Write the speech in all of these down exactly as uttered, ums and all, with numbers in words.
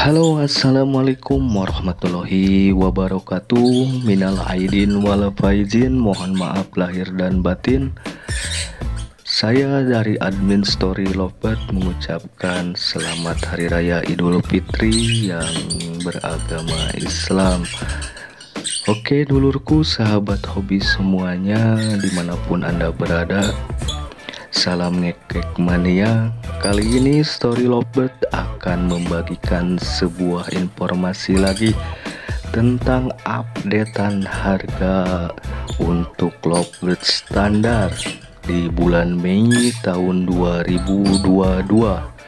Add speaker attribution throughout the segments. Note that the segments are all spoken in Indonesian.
Speaker 1: Halo, assalamualaikum warahmatullahi wabarakatuh. Minal aidin wal faizin, mohon maaf lahir dan batin. Saya dari admin Story Lovebird mengucapkan selamat Hari Raya Idul Fitri yang beragama Islam. Oke dulurku, sahabat hobi semuanya dimanapun Anda berada, salam ngekek mania. Kali ini Story Lovebird akan membagikan sebuah informasi lagi tentang updatean harga untuk Lovebird standar di bulan Mei tahun dua ribu dua puluh dua,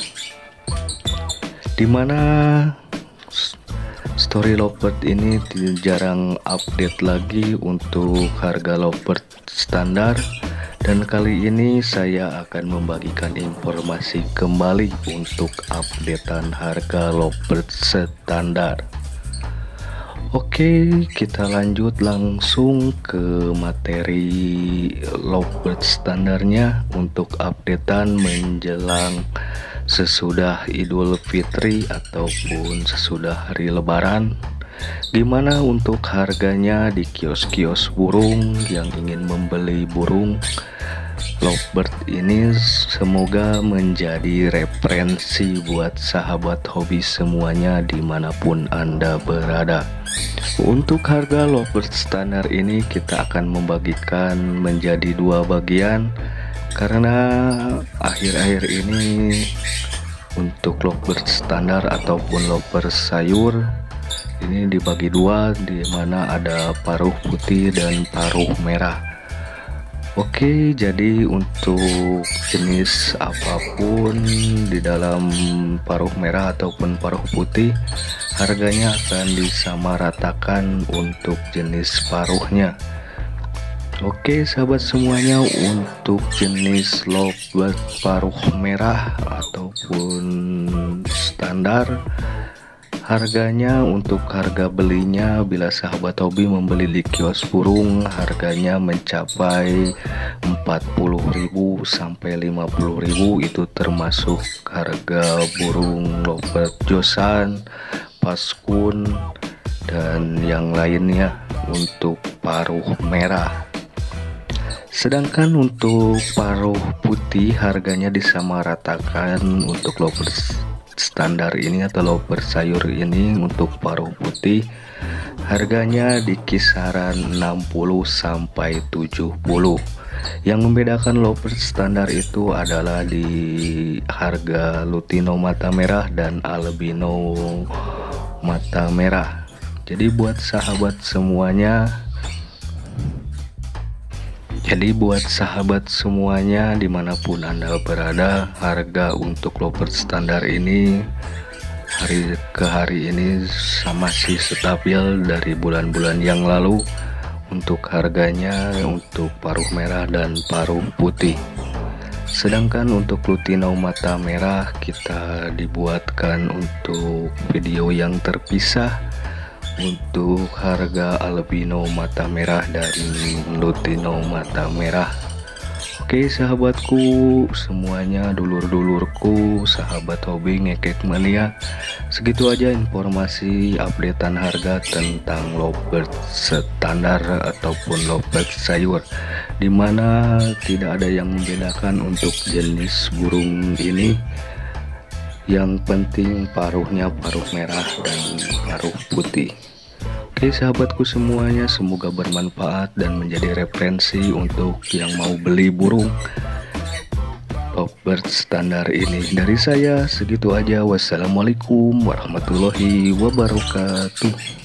Speaker 1: dimana Story Lovebird ini jarang update lagi untuk harga Lovebird standar. Dan kali ini saya akan membagikan informasi kembali untuk updatean harga Lovebird standar. Oke, kita lanjut langsung ke materi Lovebird standarnya untuk updatean menjelang sesudah Idul Fitri ataupun sesudah hari Lebaran. Dimana untuk harganya di kios-kios burung yang ingin membeli burung Lovebird ini semoga menjadi referensi buat sahabat hobi semuanya dimanapun Anda berada. Untuk harga Lovebird standar ini kita akan membagikan menjadi dua bagian, karena akhir-akhir ini untuk Lovebird standar ataupun Lovebird sayur ini dibagi dua, di mana ada paruh putih dan paruh merah. Oke, jadi untuk jenis apapun di dalam paruh merah ataupun paruh putih, harganya akan disamaratakan untuk jenis paruhnya. Oke sahabat semuanya, untuk jenis Lovebird paruh merah ataupun standar, harganya untuk harga belinya bila sahabat hobi membeli di kios burung, harganya mencapai empat puluh ribu sampai lima puluh ribu. Itu termasuk harga burung Lovebird Josan, Paskun dan yang lainnya untuk paruh merah. Sedangkan untuk paruh putih harganya disamaratakan untuk Lovebird standar ini atau Lovebird sayur ini. Untuk paruh putih harganya di kisaran enam puluh sampai tujuh puluh. Yang membedakan Lovebird standar itu adalah di harga lutino mata merah dan albino mata merah. Jadi buat sahabat semuanya Jadi buat sahabat semuanya dimanapun Anda berada, harga untuk Lovebird standar ini hari ke hari ini sama masih stabil dari bulan-bulan yang lalu untuk harganya untuk paruh merah dan paruh putih. Sedangkan untuk lutino mata merah kita dibuatkan untuk video yang terpisah untuk harga albino mata merah dan lutino mata merah. Oke sahabatku semuanya, dulur-dulurku, sahabat hobi ngekek mania, segitu aja informasi updatean harga tentang Lovebird standar ataupun Lovebird sayur, dimana tidak ada yang membedakan untuk jenis burung ini. Yang penting paruhnya paruh merah dan paruh putih. Oke sahabatku semuanya, semoga bermanfaat dan menjadi referensi untuk yang mau beli burung Lovebird standar ini. Dari saya segitu aja. Wassalamualaikum warahmatullahi wabarakatuh.